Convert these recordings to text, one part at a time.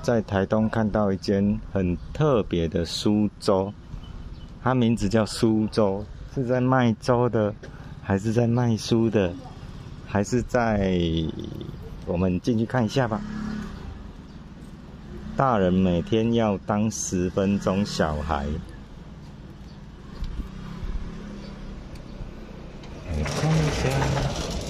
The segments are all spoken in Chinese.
在台东看到一间很特别的酥粥，它名字叫酥粥，是在卖粥的，还是在卖酥的，还是在……我们进去看一下吧。大人每天要当10分钟小孩。来看一下。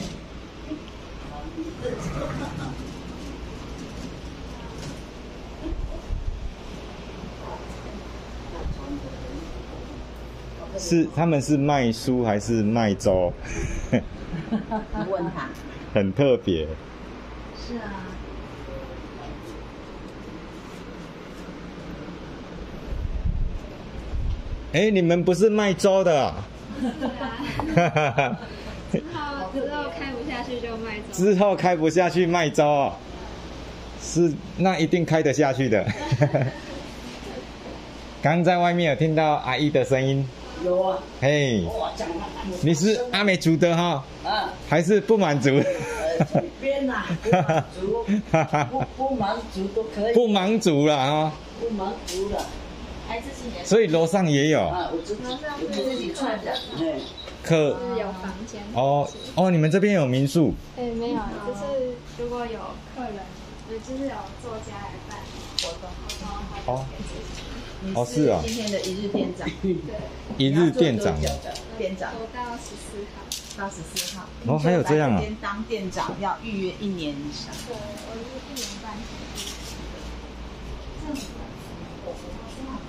他们是卖酥还是卖粥？ 你问他。 很特别。 是啊。 哎，你们不是卖粥的啊？ 是啊。之后开不下去就卖粥。 之后开不下去卖粥哦，是那一定开得下去的。刚在外面有听到阿姨的声音。 有啊。 嘿，你是阿美族的哈？还是不满足？ 随便啦，不满足都可以。 不满足了啊。 不满足了。 所以楼上也有。 我自己串的。 是有房间。 哦，你们这边有民宿？ 没有，就是如果有客人，就是有作家来办活动，然后哦，是啊。 今天的一日店长。对。 一日店长。 店长。 到14号。 到14号。 哦，还有这样啊。 这边当店长要预约1年以上。 对，我是1年半前。